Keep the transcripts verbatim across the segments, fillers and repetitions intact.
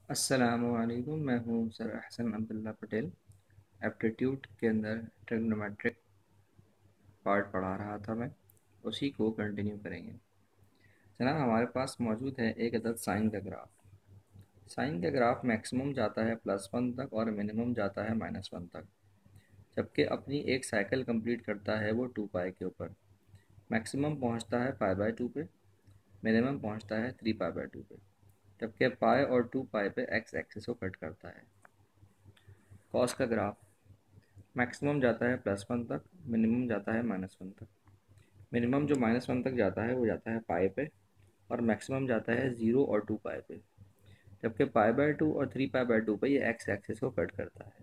अस्सलामुअलैकुम। मैं हूँ सर अहसन अब्दुल्ला पटेल। एप्टीट्यूड के अंदर ट्रिग्नोमेट्रिक पार्ट पढ़ा रहा था मैं, उसी को कंटिन्यू करेंगे। जनाब, हमारे पास मौजूद है एक अदद साइन का ग्राफ। साइन का ग्राफ मैक्सिमम जाता है प्लस वन तक और मिनिमम जाता है माइनस वन तक, जबकि अपनी एक साइकिल कंप्लीट करता है वो टू पाई के ऊपर। मैक्सिमम पहुँचता है पाई बाय टू पे, मिनिमम पहुँचता है थ्री पाई बाय टू पे, जबकि पाई और टू पाई पे एक्स एक्सिस को कट करता है। कॉस का ग्राफ मैक्सिमम जाता है प्लस वन तक, मिनिमम जाता है माइनस वन तक। मिनिमम जो माइनस वन तक जाता है वो जाता है पाई पे, और मैक्सिमम जाता है ज़ीरो और टू पाई पे, जबकि पाई बाय टू और थ्री पाई बाय टू पे ये एक्स एक्सिस को कट करता है।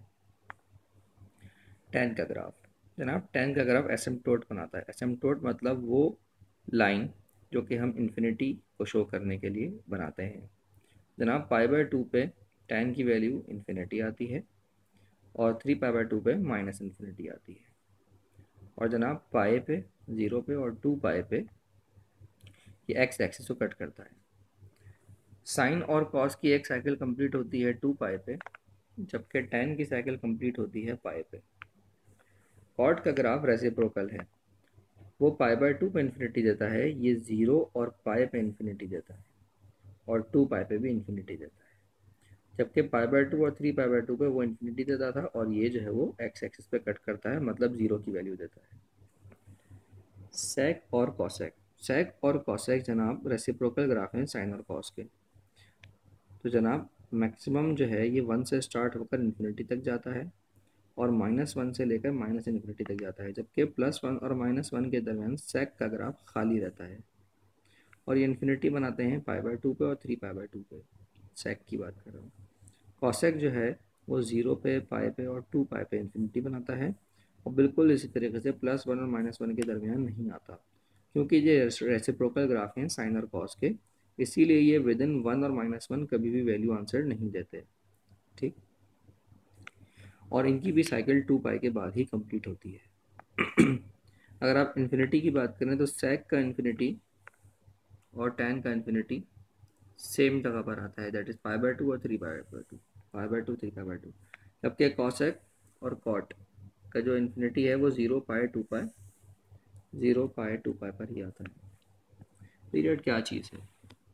टेन का ग्राफ जनाब, टेन का ग्राफ एसिम्पटोट बनाता है। एसिम्पटोट मतलब वो लाइन जो कि हम इन्फिनिटी को शो करने के लिए बनाते हैं। जनाब, पाई बाय टू पे टेन की वैल्यू इन्फिनिटी आती है और थ्री पाई बाय टू पे माइनस इन्फिनिटी आती है। और जनाब, पाए पे, ज़ीरो पे और टू पाए पे ये एक्स एक्सिस को कट करता है। साइन और कॉस की एक साइकिल कंप्लीट होती है टू पाए पे, जबकि टेन की साइकिल कंप्लीट होती है पाए पे। कॉट का ग्राफ रेसिप्रोकल है, वो पाई बाय टू पे इन्फिनिटी देता है, ये ज़ीरो और पाए पे इन्फिनिटी देता है, और टू पाए पे भी इन्फिनिटी देता है। जबकि पाई बाय टू और थ्री पाई बाय टू पे वो इन्फिनिटी देता था, और ये जो है वो एक्स एक्सिस पे कट करता है, मतलब ज़ीरो की वैल्यू देता है। सेक और कॉसेक सेक और कॉसेक जनाब रेसिप्रोकल ग्राफ हैं साइन और कॉस के। तो जनाब, मैक्सिमम जो है ये वन से स्टार्ट होकर इन्फिनिटी तक जाता है, और माइनस वन से लेकर माइनस इन्फिनिटी तक जाता है, जबकि प्लस वन और माइनस वन के दरमियान सेक का ग्राफ खाली रहता है, और ये इन्फिनिटी बनाते हैं पाई बाय टू पे और थ्री पाई बाय टू पे। सेक की बात कर रहा हूँ। कॉसेक जो है वो ज़ीरो पे, पाई पे और टू पाई पे इन्फिनिटी बनाता है, और बिल्कुल इसी तरीके से प्लस वन और माइनस वन के दरमियान नहीं आता, क्योंकि ये रेसिप्रोकल ग्राफ हैं साइन और कॉस के, इसीलिए ये विद इन वन और माइनस वन कभी भी वैल्यू आंसर नहीं देते। ठीक। और इनकी भी साइकिल टू पाई के बाद ही कंप्लीट होती है। अगर आप इन्फिनिटी की बात करें तो सेक का इन्फिनिटी और टैन का इन्फिनिटी सेम जगह पर आता है, that is pi by two और three pi by two, pi by two three pi by two. जबकि कॉसेक और कॉट का जो इन्फिनिटी है वो zero pi two pi, zero pi two pi पर ही आता है। पीरियड क्या चीज़ है?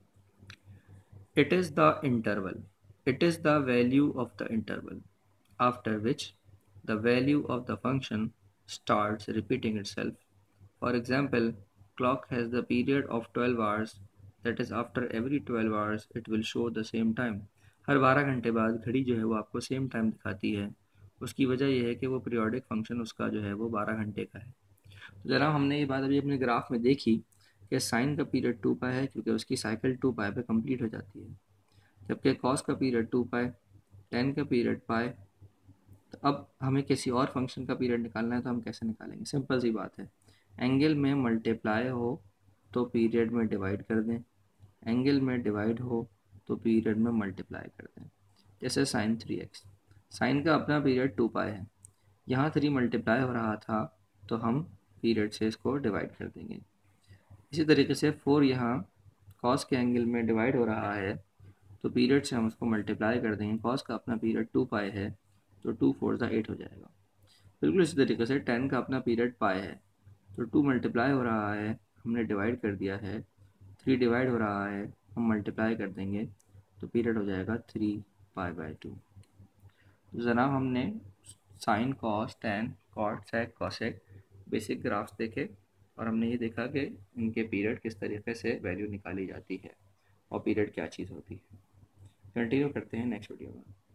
It is the interval. It is the value of the interval after which the value of the function starts repeating itself. For example, clock has the period of twelve hours, that is after every twelve hours it will show the same time. हर बारह घंटे बाद घड़ी जो है वो आपको same time दिखाती है। उसकी वजह यह है कि वो पीरियोडिक फंक्शन उसका जो है वो बारह घंटे का है। तो जनाब, हमने ये बात अभी अपने ग्राफ में देखी कि साइन का पीरियड टू पाई है, क्योंकि उसकी साइकिल टू पाई पे कंप्लीट हो जाती है, जबकि कॉस का पीरियड टू पाई, टेन का पीरियड पाई। तो अब हमें किसी और फंक्शन का पीरियड निकालना है, तो हम कैसे निकालेंगे? सिंपल सी बात है, एंगल में मल्टीप्लाई हो तो पीरियड में डिवाइड कर दें, एंगल में डिवाइड हो तो पीरियड में मल्टीप्लाई कर दें। जैसे साइन थ्री एक्स, साइन का अपना पीरियड टू पाई है, यहाँ थ्री मल्टीप्लाई हो रहा था तो हम पीरियड से इसको डिवाइड कर देंगे। इसी तरीके से फोर यहाँ कॉस के एंगल में डिवाइड हो रहा है, तो पीरियड से हम उसको मल्टीप्लाई कर देंगे। कॉस का अपना पीरियड टू पाई है, तो टू फोर ज़ा एट हो जाएगा। बिल्कुल इसी तरीके से टेन का अपना पीरियड पाई है, तो टू मल्टीप्लाई हो रहा है, हमने डिवाइड कर दिया है, थ्री डिवाइड हो रहा है, हम मल्टीप्लाई कर देंगे, तो पीरियड हो जाएगा थ्री पाई बाई टू। तो जनाब, हमने sine, cos, tan, cot, sec, cosec basic graphs देखे, और हमने ये देखा कि इनके पीरियड किस तरीके से वैल्यू निकाली जाती है और पीरियड क्या चीज़ होती है। कंटिन्यू करते हैं नेक्स्ट वीडियो में।